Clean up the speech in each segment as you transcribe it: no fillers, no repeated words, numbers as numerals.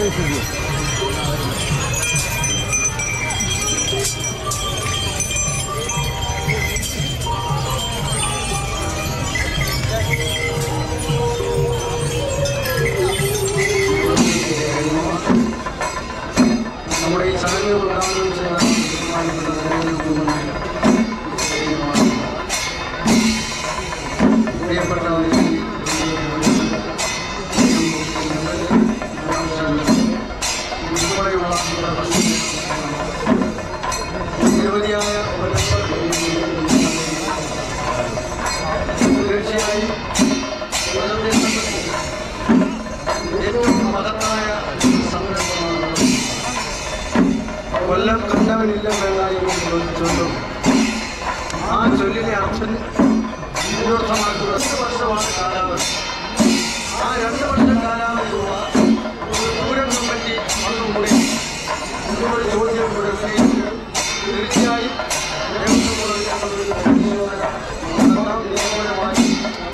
നമ്മുടെ ഈ ചടങ്ങ് ഉദ്ഘാടനം ചെയ്യാൻ പ്രിയപ്പെട്ടവരെ, ഉൾപ്പെടെയുള്ള നിരവധിയായ തീർച്ചയായും ഏറ്റവും മഹത്തായ സംരംഭമാണ് കൊല്ലം കണ്ടവനില്ല വേണ്ടായെന്ന് ചോദിച്ചുകൊണ്ടും ആ ചൊല്ലിനെ അർത്ഥം അന്വർത്ഥമാക്കുന്ന 2 വർഷമാണ് കാലാവധി. ആ 2 വർഷം കാലാവധിയുള്ള പൂരം കമ്മിറ്റി അന്നുകൂടി നിങ്ങളോട് ചോദ്യം കൊടുക്കുകയും തീർച്ചയായും നിയമപരമായി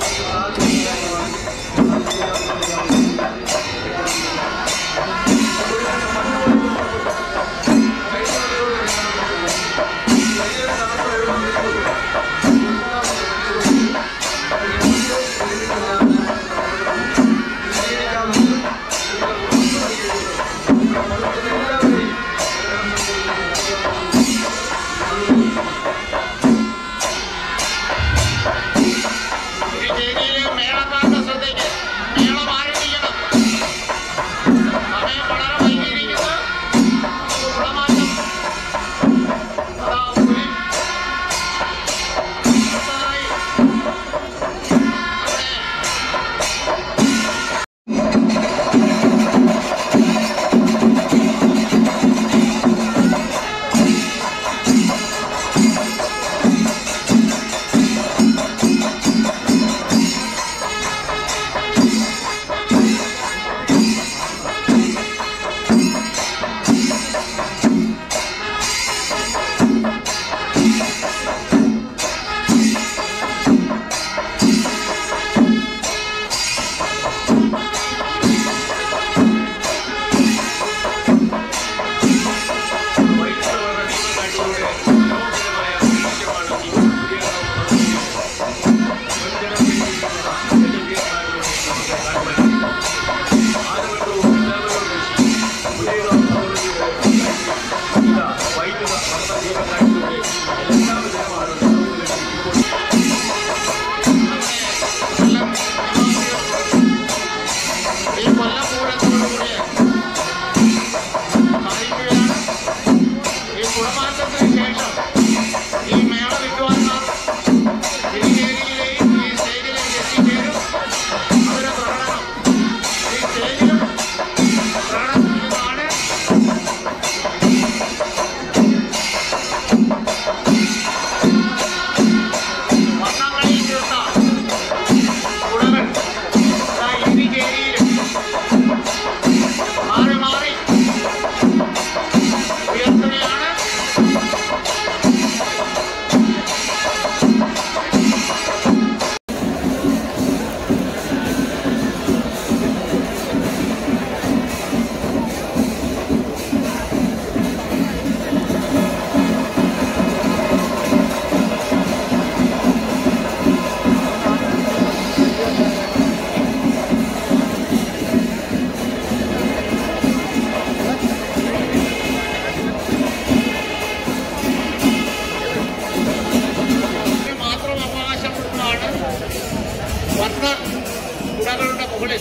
കുടകളുടെ മുകളിൽ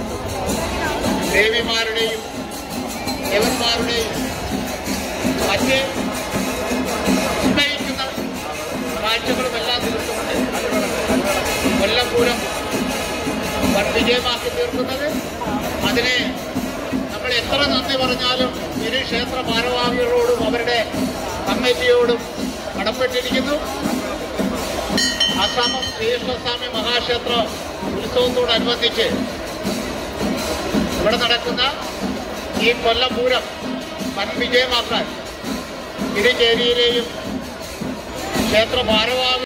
ദേവിമാരുടെയും ദേവന്മാരുടെയും മറ്റ് ഉന്നയിക്കുന്ന കാഴ്ചകളും എല്ലാം തീർത്തുകൊണ്ട് കൊല്ലപ്പൂരം വൻ വിജയമാക്കി തീർക്കുന്നത്. അതിനെ നമ്മൾ എത്ര നന്ദി പറഞ്ഞാലും ഇരു ക്ഷേത്ര ഭാരവാഹികളോടും അവരുടെ കമ്മിറ്റിയോടും കടപ്പെട്ടിരിക്കുന്നു. ആശ്രമം ശ്രീകൃഷ്ണസ്വാമി മഹാക്ഷേത്ര ഉത്സവത്തോടനുബന്ധിച്ച് ഇവിടെ നടക്കുന്ന ഈ കൊല്ലപ്പൂരം വൻ വിജയമാക്കാൻ ഇരുചേരിയിലെയും ക്ഷേത്ര ഭാരവാഹി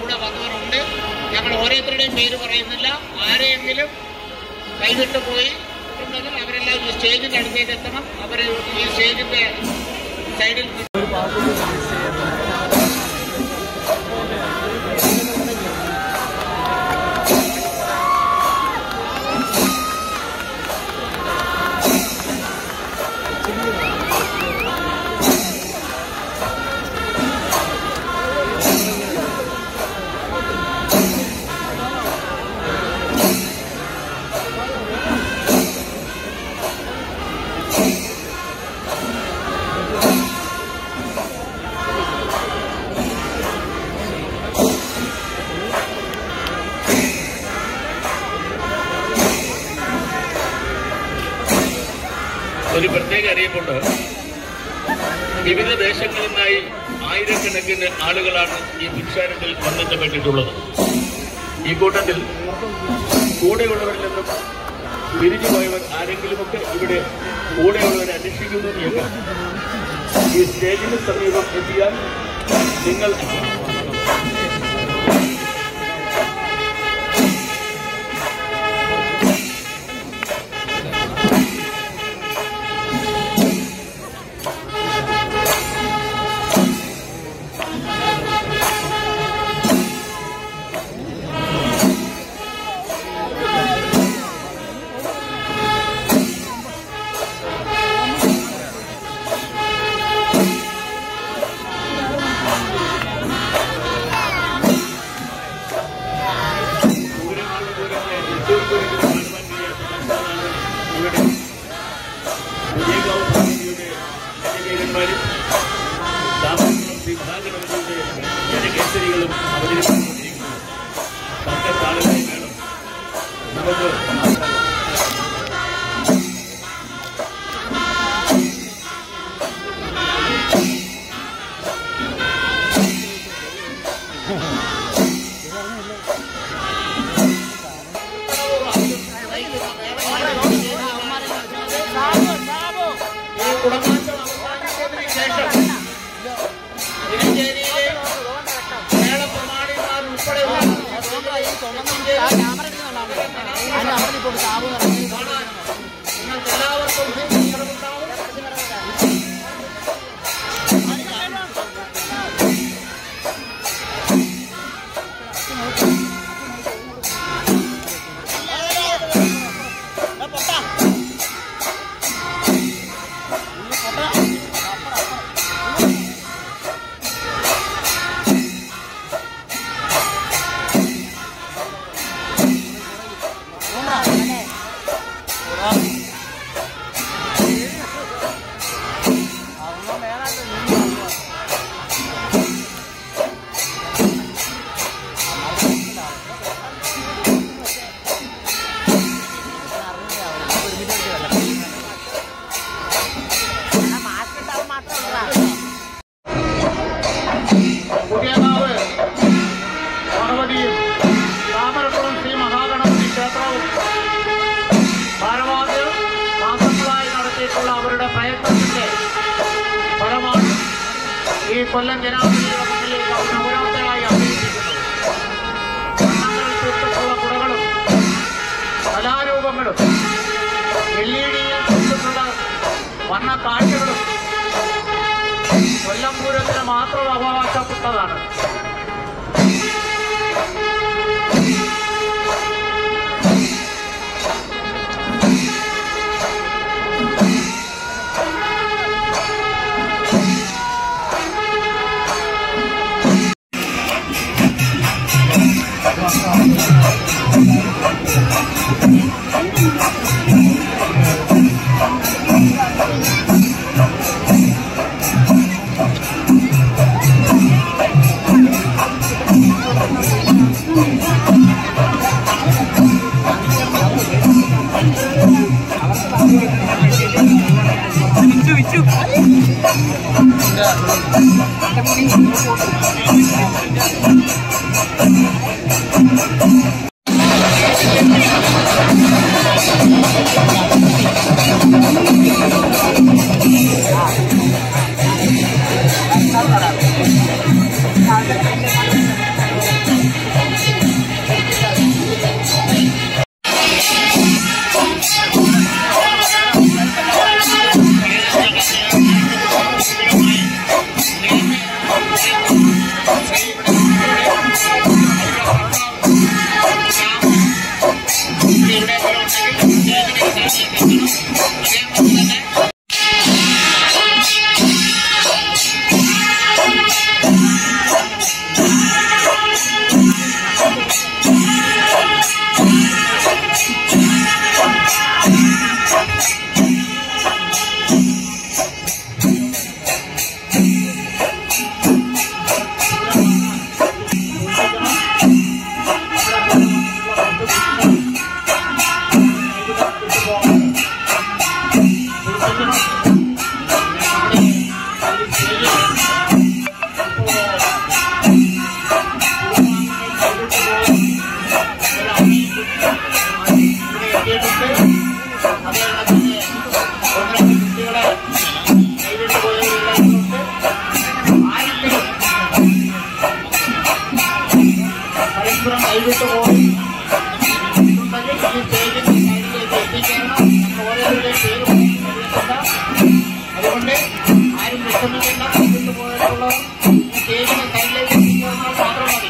കൂടെ വന്നവരുണ്ട്. ഞങ്ങൾ ഓരോരുത്തരുടെയും പേര് പറയുന്നില്ല. ആരെയെങ്കിലും കൈവിട്ടു പോയി ഉണ്ടെങ്കിൽ അവരെല്ലാം ഈ സ്റ്റേജിന്റെ അടുത്തേക്ക് എത്തണം. അവർ ഈ സ്റ്റേജിന്റെ സൈഡിൽ ഒരു പ്രത്യേക അറിയിപ്പുണ്ട്. വിവിധ ദേശങ്ങളിൽ നിന്നായി ആയിരക്കണക്കിന് ആളുകളാണ് ഈ ഭിക്ഷാടനത്തിൽ പങ്കെടുക്കപ്പെട്ടിട്ടുള്ളത്. ഈ കൂട്ടത്തിൽ കൂടെയുള്ളവരിൽ നിന്നും പിരിഞ്ഞുപോയവർ ആരെങ്കിലുമൊക്കെ ഇവിടെ കൂടെയുള്ളവരെ അന്വേഷിക്കുന്നു എന്ന് ഈ സ്റ്റേജിന് സമീപം എത്തിയാൽ നിങ്ങൾ ജനകേസരികളും അവതരിപ്പിച്ചുകൊണ്ടിരിക്കുന്നു. തക്കത്താളുകളെ വേണം നമുക്ക് അവരുടെ പ്രയത്നത്തിന്റെ ഫലമാണ് ഈ കൊല്ലം ജനാധിപത്യ മുന്നിലേക്ക് ഓരോരുത്തരായി അഭിനയിച്ചിരിക്കുന്നത്. വർണ്ണങ്ങൾ തീർത്തിട്ടുള്ള കുടകളും കലാരൂപങ്ങളും LED-യിൽ തീർത്തിട്ടുള്ള വർണ്ണ കാഴ്ചകളും കൊല്ലം പൂരത്തിന് മാത്രം അവകാശപ്പെട്ടതാണ്. പരസ്പരം കൈവിട്ടു പോയി ഉണ്ടെങ്കിൽ ഈ സ്റ്റേജിന്റെ സൈഡിലേക്ക് എത്തിച്ചേരണം. ഓരോരുത്തരുടെയും പേര് പറയുന്നില്ല. അതുകൊണ്ട് ആരും വിഷമിക്കേണ്ട. കൈവിട്ടു പോയിട്ടുള്ളവർ ഈ സ്റ്റേജിന്റെ സൈഡിലേക്ക് എത്തിച്ചേർന്നാൽ മാത്രം മതി.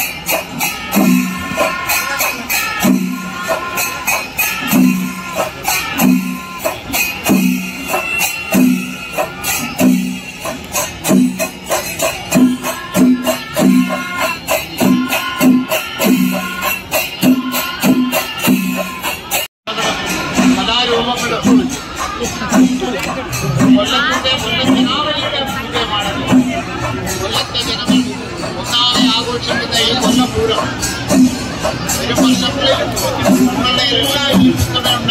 കൊല്ലത്തിന്റെ ജനാവലിയുടെ പൂരമാണത്. കൊല്ലത്തെ ജനങ്ങൾ ഒന്നാമത് ആഘോഷിക്കുന്ന ഈ കൊല്ലപൂരം വരും വർഷങ്ങളിൽ നിങ്ങളുടെ എല്ലാ